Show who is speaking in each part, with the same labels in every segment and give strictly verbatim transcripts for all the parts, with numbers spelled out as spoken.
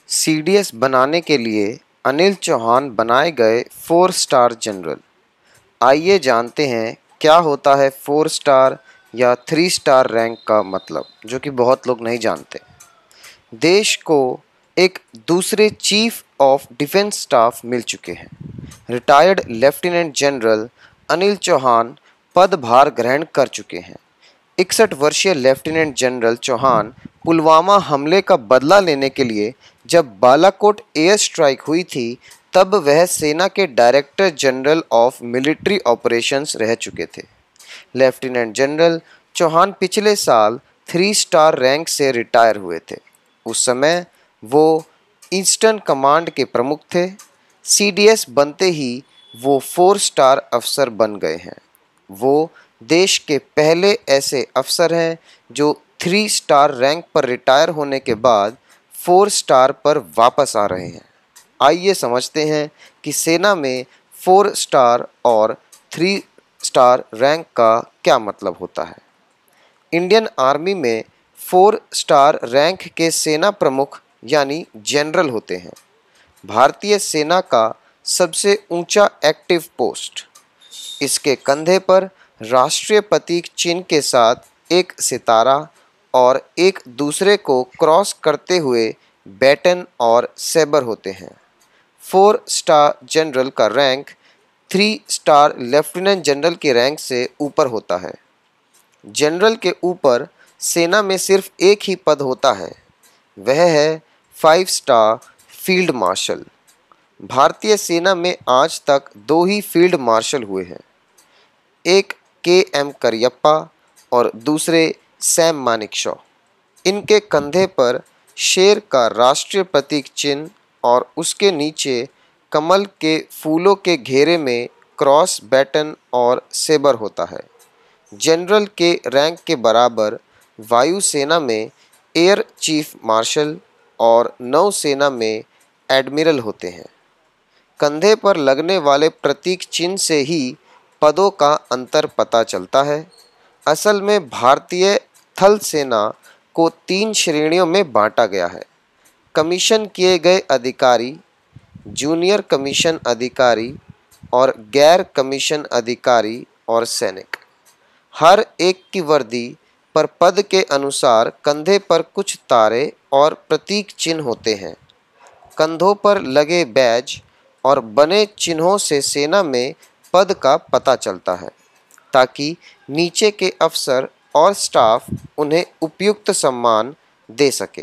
Speaker 1: C D S बनाने के लिए अनिल चौहान बनाए गए फोर स्टार जनरल। आइए जानते हैं क्या होता है फोर स्टार या थ्री स्टार रैंक का मतलब, जो कि बहुत लोग नहीं जानते। देश को एक दूसरे चीफ ऑफ डिफेंस स्टाफ मिल चुके हैं। Retired lieutenant general Anil Chauhan पदभार ग्रहण कर चुके हैं। इकसठ वर्षीय लेफ्टिनेंट जनरल चौहान पुलवामा हमले का बदला लेने के लिए जब बालाकोट एयर स्ट्राइक हुई थी, तब वह सेना के director general of military operations रह चुके थे। लेफ्टिनेंट जनरल चौहान पिछले साल थ्री स्टार रैंक से रिटायर हुए थे। उस समय वो ईस्टर्न कमांड के प्रमुख थे। सी डी एस बनते ही वो फोर स्टार अफसर बन गए हैं। वो देश के पहले ऐसे अफसर हैं जो थ्री स्टार रैंक पर रिटायर होने के बाद फोर स्टार पर वापस आ रहे हैं। आइए समझते हैं कि सेना में फोर स्टार और थ्री स्टार रैंक का क्या मतलब होता है। इंडियन आर्मी में फोर स्टार रैंक के सेना प्रमुख यानी जनरल होते हैं। भारतीय सेना का सबसे ऊंचा एक्टिव पोस्ट। इसके कंधे पर राष्ट्रीय प्रतीक चिन्ह के साथ एक सितारा और एक दूसरे को क्रॉस करते हुए बैटन और सैबर होते हैं। फोर स्टार जनरल का rank three star lieutenant general के रैंक से ऊपर होता है। जनरल के ऊपर सेना में सिर्फ एक ही पद होता है, वह है फाइव स्टार फील्ड मार्शल। भारतीय सेना में आज तक दो ही फील्ड मार्शल हुए हैं, एक के एम करियप्पा और दूसरे सैम मानेकशॉ। इनके कंधे पर शेर का राष्ट्रीय प्रतीक चिन्ह और उसके नीचे कमल के फूलों के घेरे में क्रॉस, बैटन और सेबर होता है। जनरल के रैंक के बराबर वायुसेना में एयर चीफ मार्शल और नौसेना में एडमिरल होते हैं। कंधे पर लगने वाले प्रतीक चिन्ह से ही पदों का अंतर पता चलता है। असल में भारतीय थल सेना को तीन श्रेणियों में बांटा गया है: कमीशन किए गए अधिकारी, जूनियर कमीशन अधिकारी और गैर कमीशन अधिकारी और सैनिक। हर एक की वर्दी पर पद के अनुसार कंधे पर कुछ तारे और प्रतीक चिन्ह होते हैं। कंधों पर लगे बैज और बने चिन्हों से सेना में पद का पता चलता है, ताकि नीचे के अफसर और स्टाफ उन्हें उपयुक्त सम्मान दे सके।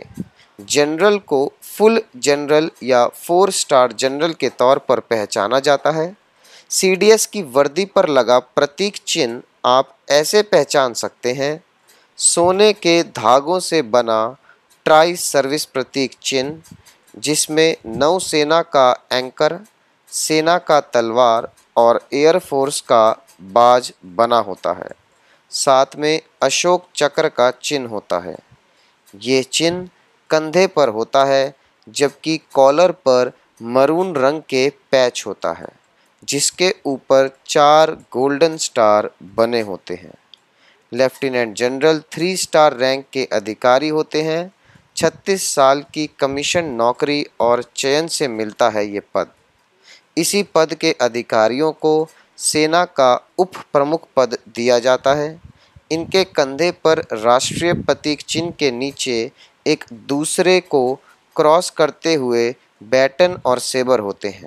Speaker 1: जनरल को फुल जनरल या फोर स्टार जनरल के तौर पर पहचाना जाता है। सी डी एस की वर्दी पर लगा प्रतीक चिन्ह आप ऐसे पहचान सकते हैं: सोने के धागों से बना ट्राई सर्विस प्रतीक चिन्ह, जिसमें नौसेना का एंकर, सेना का तलवार और एयरफोर्स का बाज बना होता है। साथ में अशोक चक्र का चिन्ह होता है। ये चिन्ह कंधे पर होता है, जबकि कॉलर पर मरून रंग के पैच होता है, जिसके ऊपर चार गोल्डन स्टार बने होते हैं। Lieutenant general three star rank के अधिकारी होते हैं। छत्तीस साल की कमीशन नौकरी और चयन से मिलता है ये पद। इसी पद के अधिकारियों को सेना का उप प्रमुख पद दिया जाता है। इनके कंधे पर राष्ट्रीय प्रतीक चिन्ह के नीचे एक दूसरे को क्रॉस करते हुए बैटन और सेबर होते हैं।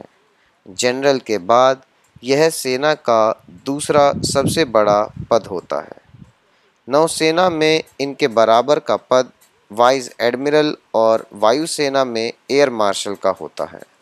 Speaker 1: जनरल के बाद यह सेना का दूसरा सबसे बड़ा पद होता है। नौसेना में इनके बराबर का पद वाइस एडमिरल और वायुसेना में एयर मार्शल का होता है।